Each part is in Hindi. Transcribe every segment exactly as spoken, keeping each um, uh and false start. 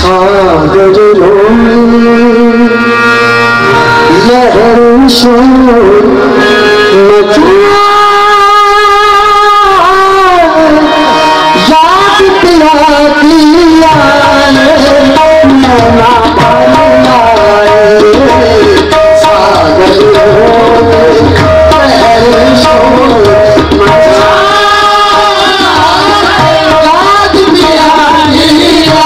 सागर लहर शोर मचा याद पिला दिया मना सागर लहर शोर मचा याद पिला दिया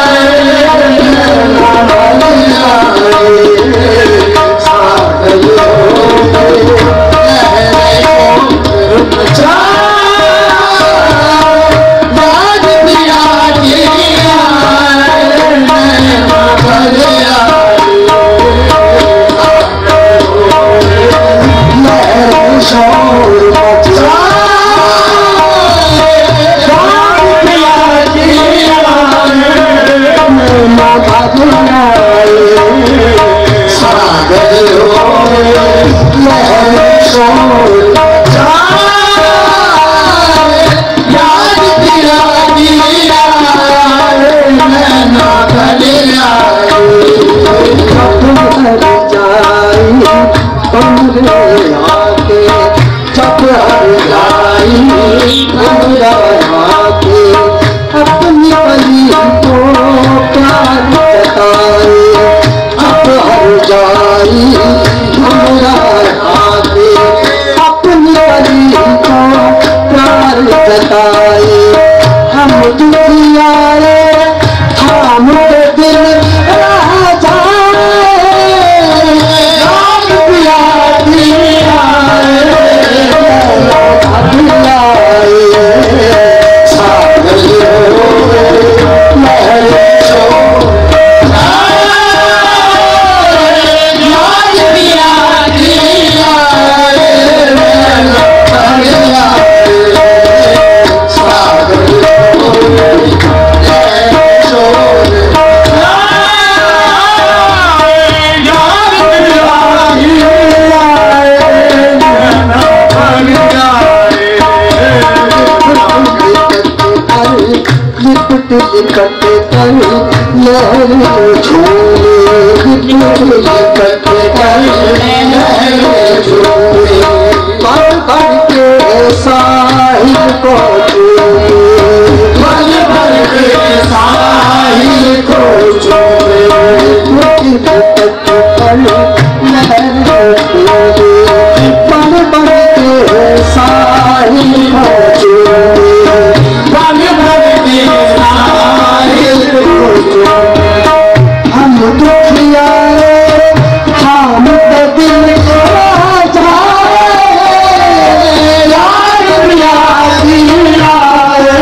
अपनी बली को प्यार जताए अब हर जाई हमरा आके अपनी बली को प्यार जताए हम दुनियारे हम दिल रह जाए राम पिया दिया लिपट कर लहर झूले लिपट कर लहर झूले पल भर के साहिल को झूले पल भर के साहिल को झूले लिपट कर लहर झूले पल भर के साहिल को झूले पल भर के हम दुखिया हम दिल को जाए यार पिया दिया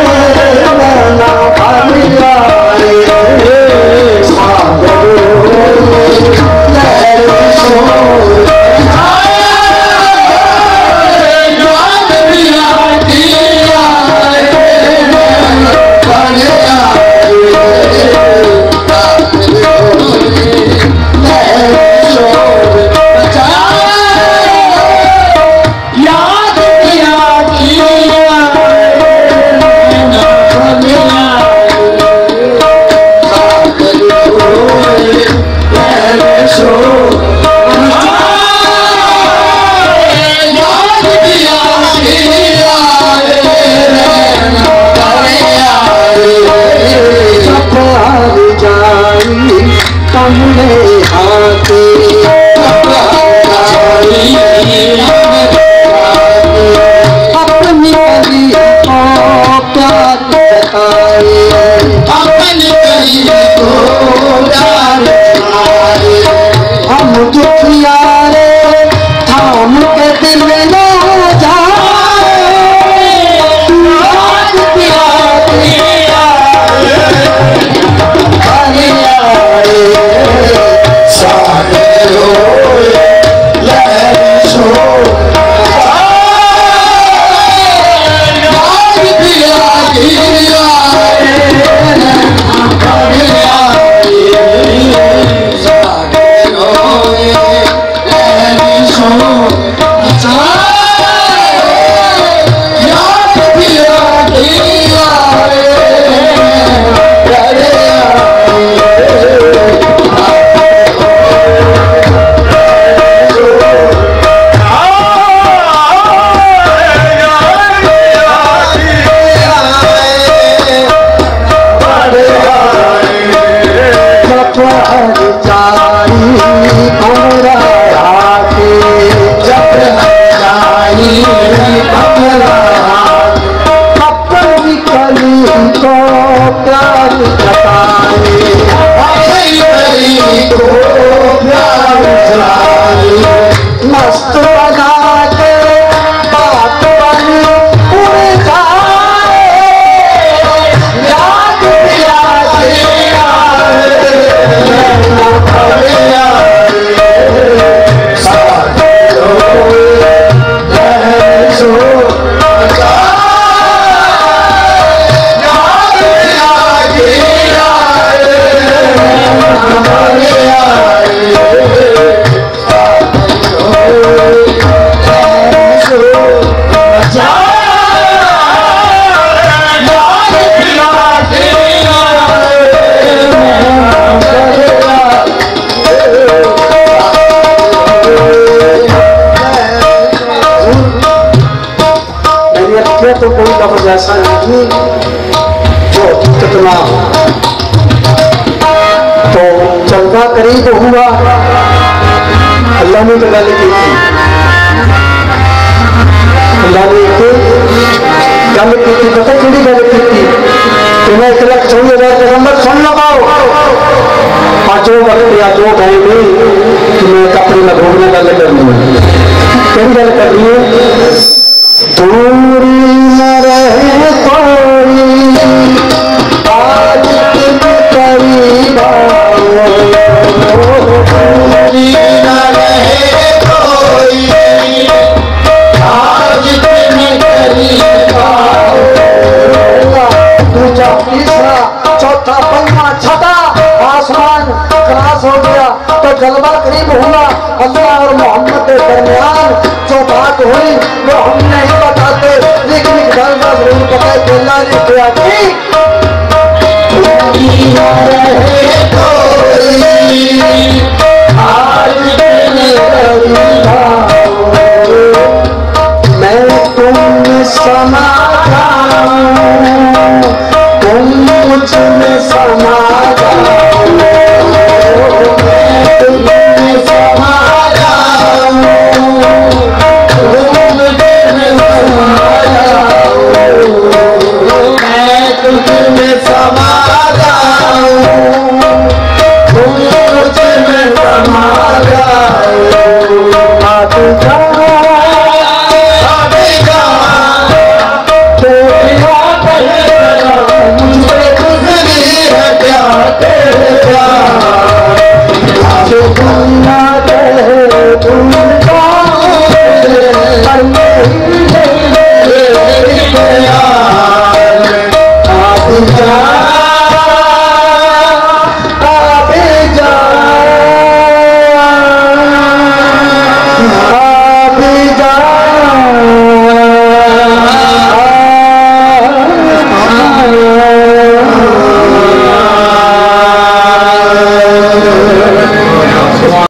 ऐसा नहीं जो कितना तो चलता करीब हुआ। अल्लाह ने तो गल की थी, अल्लाह ने गल की थी, पता कि गल की थी कि मैं एक लाख चौबीस हजार पैगंबर सुन लगाओ आज जो वक्त या जो टाइम कि मैं अपनी महबूब ने गल करनी है। कई गल करनी है, दूरी न रहे कोई आज तुम करीब आओ, दूरी न रहे कोई आज तुम करीब आओ। दूसरा तीसरा चौथा पंचवा छठा आसमान क्रॉस हो गया तो जलवा करीब हुआ। अल्लाह और मोहम्मद के दरमियान जो बात हुई वो हम नहीं बताते, लेकिन एक गलबा जरूर पता है कि अल्लाह ने क्या की। मैं तुम समा जाऊं, तुम मुझ में समा जाओ, मैं तुम में समा जाऊं, तुम मुझ में समा जाओ, मैं तुम में समा जाऊं, तुम मुझ में समा जाओ। आग जाओ तुम